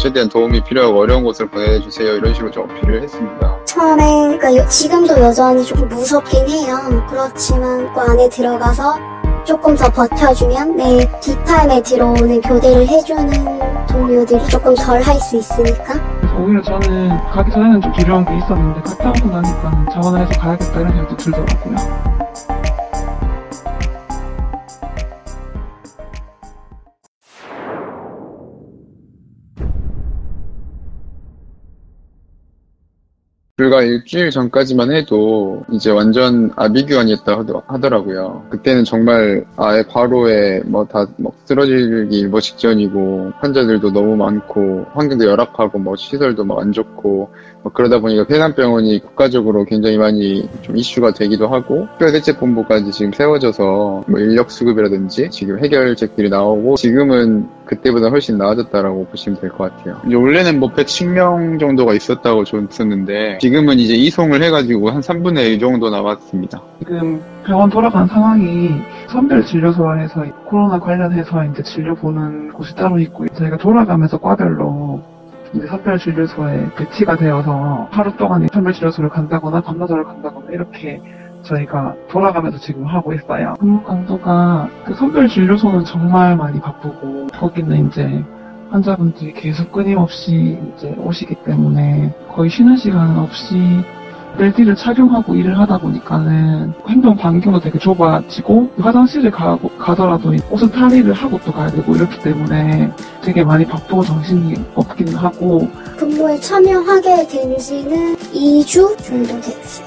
최대한 도움이 필요하고 어려운 곳을 보내주세요 이런 식으로 좀 어필을 했습니다. 처음에 그러니까 지금도 여전히 좀 무섭긴 해요. 그렇지만 그 안에 들어가서 조금 더 버텨주면 내 뒷타임에 들어오는 교대를 해주는 동료들이 조금 덜 할 수 있으니까. 오히려 저는 가기 전에는 좀 두려운 게 있었는데 갔다 오고 나니까 자원해서 가야겠다 이런 생각도 들더라고요. 불과 일주일 전까지만 해도 이제 완전 아비규환이었다 하더라고요. 그때는 정말 아예 과로에 다 쓰러지기 일보 직전이고 환자들도 너무 많고 환경도 열악하고 시설도 안 좋고 그러다 보니까 폐암병원이 국가적으로 굉장히 많이 좀 이슈가 되기도 하고 특별대책본부까지 지금 세워져서 인력 수급이라든지 지금 해결책들이 나오고 지금은 그때보다 훨씬 나아졌다라고 보시면 될 것 같아요. 이제 원래는 110명 정도가 있었다고 줬었는데 지금은 이제 이송을 해가지고 한 3분의 1 정도 남았습니다. 지금 병원 돌아간 상황이 선별진료소에서 코로나 관련해서 이제 진료 보는 곳이 따로 있고 저희가 돌아가면서 과별로 이제 선별진료소에 배치가 되어서 하루 동안 선별진료소를 간다거나 밤낮으로 간다거나 이렇게 저희가 돌아가면서 지금 하고 있어요. 근무 강도가 그 선별진료소는 정말 많이 바쁘고 거기는 이제 환자분들이 계속 끊임없이 이제 오시기 때문에 거의 쉬는 시간 없이 벨트를 착용하고 일을 하다 보니까는 행동 반경도 되게 좁아지고 화장실을 가더라도 옷은 탈의를 하고 또 가야 되고 이렇기 때문에 되게 많이 바쁘고 정신이 없기는 하고. 근무에 참여하게 된 지는 2주 정도 됐어요.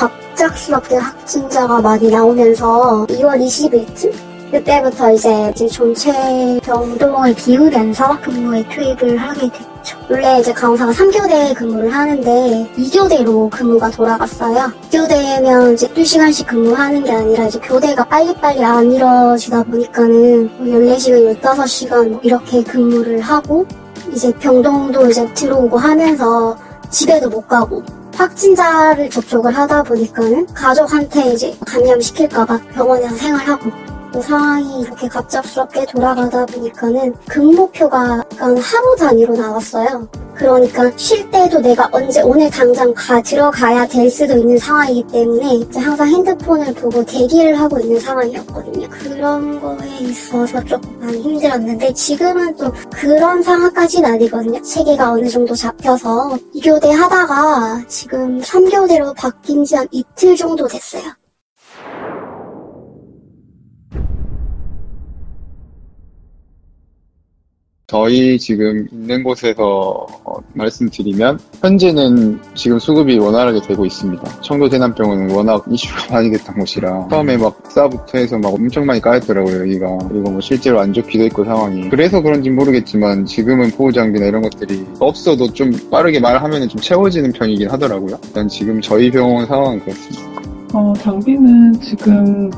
갑작스럽게 확진자가 많이 나오면서 2월 20일쯤? 그때부터 이제 전체 병동을 비우면서 근무에 투입을 하게 됐죠. 원래 이제 간호사가 3교대 근무를 하는데 2교대로 근무가 돌아갔어요. 2교대면 이제 2시간씩 근무하는 게 아니라 이제 교대가 빨리빨리 안 이루어지다 보니까는 14시간, 15시간 이렇게 근무를 하고 이제 병동도 이제 들어오고 하면서 집에도 못 가고 확진자를 접촉을 하다 보니까는 가족한테 이제 감염시킬까봐 병원에서 생활하고 그 상황이 이렇게 갑작스럽게 돌아가다 보니까는 근무표가 하루 단위로 나왔어요. 그러니까 쉴 때도 내가 언제 오늘 당장 들어가야 될 수도 있는 상황이기 때문에 이제 항상 핸드폰을 보고 대기를 하고 있는 상황이었거든요. 그런 거에 있어서 조금 많이 힘들었는데 지금은 또 그런 상황까지는 아니거든요. 체계가 어느 정도 잡혀서 2교대 하다가 지금 3교대로 바뀐 지 한 이틀 정도 됐어요. 저희 지금 있는 곳에서 말씀드리면 현재는 지금 수급이 원활하게 되고 있습니다. 청도 대남병원은 워낙 이슈가 많이 됐던 곳이라 처음에 싸부터 해서 엄청 많이 까였더라고요, 여기가. 그리고 실제로 안 좋기도 했고 상황이. 그래서 그런지 모르겠지만 지금은 보호장비나 이런 것들이 없어도 좀 빠르게 말하면 좀 채워지는 편이긴 하더라고요. 일단 지금 저희 병원 상황은 그렇습니다. 장비는 지금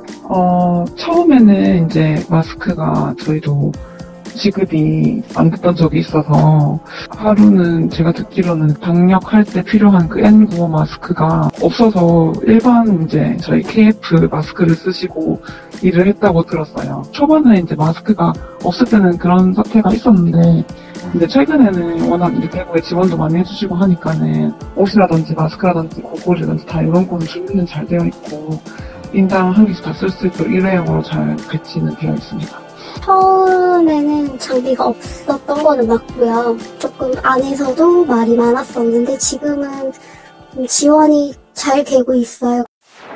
처음에는 이제 마스크가 저희도 지급이 안 됐던 적이 있어서 하루는 제가 듣기로는 방역할 때 필요한 그 N95 마스크가 없어서 일반 이제 저희 KF 마스크를 쓰시고 일을 했다고 들었어요. 초반에 이제 마스크가 없을 때는 그런 사태가 있었는데 근데 최근에는 워낙 이제 대구에 지원도 많이 해주시고 하니까는 옷이라든지 마스크라든지 고글이라든지 다 이런 거는 준비는 잘 되어 있고 인당 한 개씩 다 쓸 수 있도록 일회용으로 잘 배치는 되어 있습니다. 처음에는 장비가 없었던 거는 맞고요. 조금 안에서도 말이 많았었는데 지금은 지원이 잘 되고 있어요.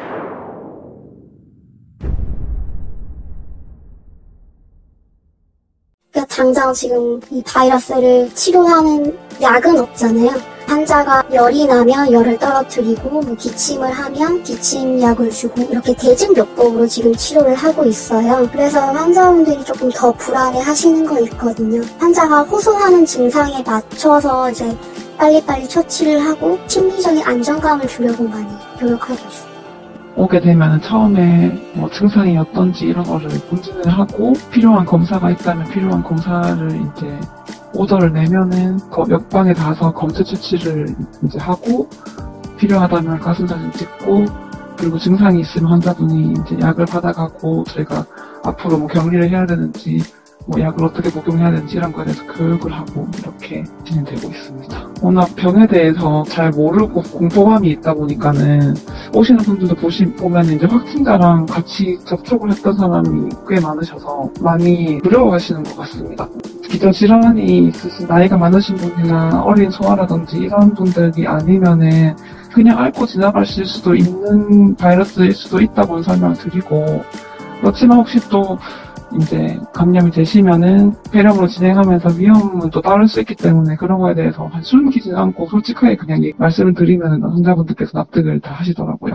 그러니까 당장 지금 이 바이러스를 치료하는 약은 없잖아요. 환자가 열이 나면 열을 떨어뜨리고 기침을 하면 기침약을 주고 이렇게 대증요법으로 지금 치료를 하고 있어요. 그래서 환자분들이 조금 더 불안해 하시는 건 있거든요. 환자가 호소하는 증상에 맞춰서 이제 빨리빨리 처치를 하고 심리적인 안정감을 주려고 많이 노력하고 있어요. 오게 되면 처음에 증상이 어떤지 이런 거를 문진을 하고 필요한 검사가 있다면 필요한 검사를 이제 오더를 내면은 옆방에 가서 검체 채취를 이제 하고 필요하다면 가슴사진 찍고 그리고 증상이 있으면 환자분이 이제 약을 받아가고 저희가 앞으로 격리를 해야 되는지 뭐 약을 어떻게 복용해야 되는지 이런 거에 대해서 교육을 하고 이렇게 진행되고 있습니다. 워낙 병에 대해서 잘 모르고 공포감이 있다 보니까는 오시는 분들도 보면 이제 확진자랑 같이 접촉을 했던 사람이 꽤 많으셔서 많이 두려워하시는 것 같습니다. 기저질환이 있으신 나이가 많으신 분이나 어린 소아라든지 이런 분들이 아니면은 그냥 앓고 지나가실 수도 있는 바이러스일 수도 있다고 설명을 드리고, 그렇지만 혹시 또 이제 감염이 되시면은 폐렴으로 진행하면서 위험은 또 따를 수 있기 때문에 그런 거에 대해서 숨기지 않고 솔직하게 그냥 말씀을 드리면 환자분들께서 납득을 다 하시더라고요.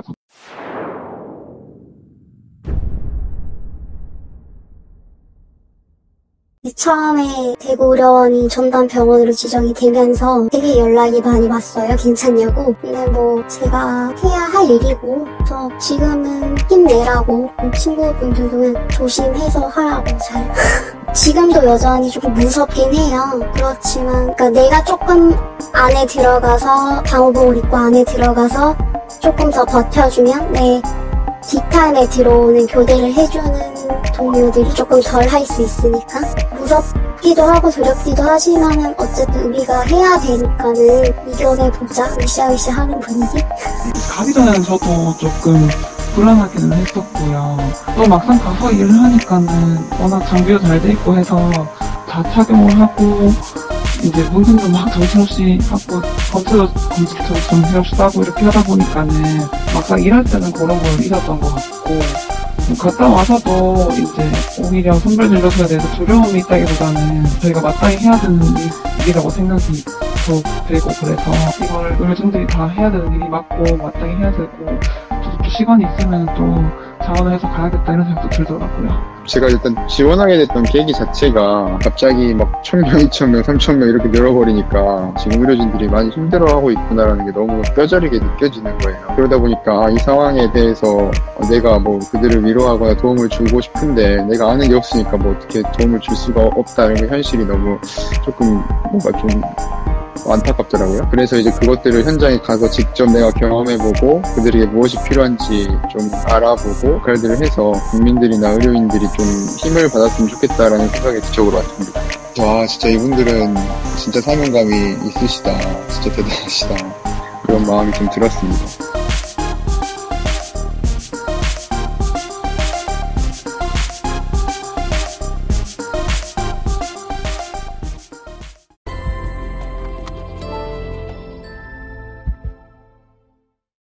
처음에 대구의료원이 전담병원으로 지정이 되면서 되게 연락이 많이 왔어요. 괜찮냐고. 근데 뭐 제가 해야 할 일이고, 저 지금은 힘내라고, 친구분들도 그냥 조심해서 하라고 잘. 지금도 여전히 조금 무섭긴 해요. 그렇지만 그러니까 내가 조금 안에 들어가서 방호복을 입고 안에 들어가서 조금 더 버텨주면 내 뒷타임에 들어오는 교대를 해주는 동료들이 조금 덜 할 수 있으니까 무섭기도 하고 두렵기도 하지만은 어쨌든 우리가 해야 되니까는 이겨내보자 으쌰으쌰 하는 분위기? 가기 전에는 저도 조금 불안하기는 했었고요. 또 막상 가서 일을 하니까는 워낙 장비도 잘 돼 있고 해서 다 착용을 하고 이제 문진도 막 정신없이 하고 검사도 정신없이 따고 이렇게 하다 보니까는 막상 일할 때는 그런 걸 잊었던 것 같고, 갔다 와서도 이제 오히려 선별진료소에 대해서 두려움이 있다기보다는 저희가 마땅히 해야 되는 일이라고 생각이 더 되고, 그래서 이걸 의료진들이 다 해야 되는 일이 맞고 마땅히 해야 되고, 저도 또 시간이 있으면 또 자원을 해서 가야겠다 이런 생각도 들더라고요. 제가 일단 지원하게 됐던 계기 자체가 갑자기 막 1000명, 2000명, 3000명 이렇게 늘어버리니까 지금 의료진들이 많이 힘들어하고 있구나라는 게 너무 뼈저리게 느껴지는 거예요. 그러다 보니까 이 상황에 대해서 내가 뭐 그들을 위로하거나 도움을 주고 싶은데 내가 아는 게 없으니까 뭐 어떻게 도움을 줄 수가 없다 이런 현실이 너무 조금 뭔가 좀 안타깝더라고요. 그래서 이제 그것들을 현장에 가서 직접 내가 경험해보고 그들에게 무엇이 필요한지 좀 알아보고 그들을 해서 국민들이나 의료인들이 좀 힘을 받았으면 좋겠다라는 생각이 지적으로 왔습니다. 와, 진짜 이분들은 진짜 사명감이 있으시다. 진짜 대단하시다. 그런 마음이 좀 들었습니다.